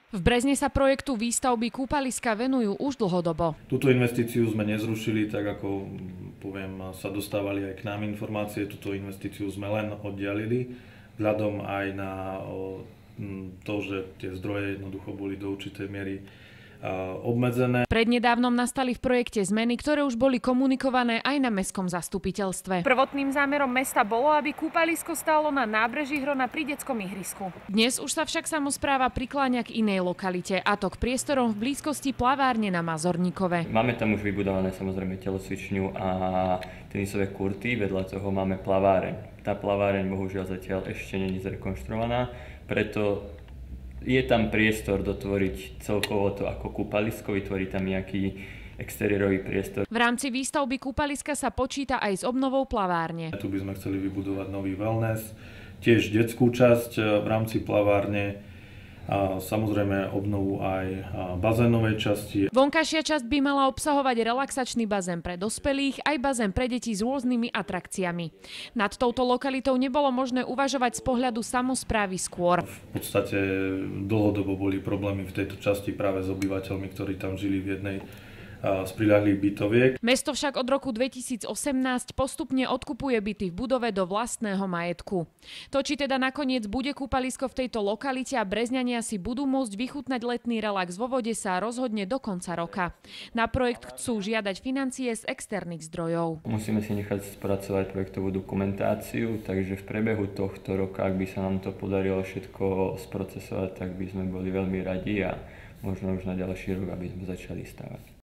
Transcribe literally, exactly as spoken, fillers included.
V Brezne sa projektu výstavby kúpaliska venujú už dlhodobo. Túto investíciu sme nezrušili, tak ako poviem, sa dostávali aj k nám informácie. Túto investíciu sme len oddialili, vzhľadom aj na to, že tie zdroje jednoducho boli do určitej miery obmedzené. Prednedávnom nastali v projekte zmeny, ktoré už boli komunikované aj na mestskom zastupiteľstve. Prvotným zámerom mesta bolo, aby kúpalisko stálo na nábreží Hrona pri detskom ihrisku. Dnes už sa však samospráva prikláňa k inej lokalite, a to k priestorom v blízkosti plavárne na Mazorníkove. Máme tam už vybudované samozrejme telocvičňu a tenisové kurty, vedľa toho máme plaváreň. Tá plaváreň bohužiaľ zatiaľ ešte nie je zrekonštruovaná, preto je tam priestor dotvoriť celkovo to ako kúpalisko, vytvoriť tam nejaký exteriérový priestor. V rámci výstavby kúpaliska sa počíta aj s obnovou plavárne. Tu by sme chceli vybudovať nový wellness, tiež detskú časť v rámci plavárne a samozrejme obnovu aj bazénovej časti. Vonkajšia časť by mala obsahovať relaxačný bazén pre dospelých aj bazén pre deti s rôznymi atrakciami. Nad touto lokalitou nebolo možné uvažovať z pohľadu samosprávy skôr. V podstate dlhodobo boli problémy v tejto časti práve s obyvateľmi, ktorí tam žili v jednej z priľahlých bytoviek. Mesto však od roku dvetisícosemnásť postupne odkupuje byty v budove do vlastného majetku. To, či teda nakoniec bude kúpalisko v tejto lokalite a Brezňania si budú môcť vychutnať letný relax vo vode, sa rozhodne do konca roka. Na projekt chcú žiadať financie z externých zdrojov. Musíme si nechať spracovať projektovú dokumentáciu, takže v priebehu tohto roka, ak by sa nám to podarilo všetko sprocesovať, tak by sme boli veľmi radi a možno už na ďalší rok, aby sme začali stavať.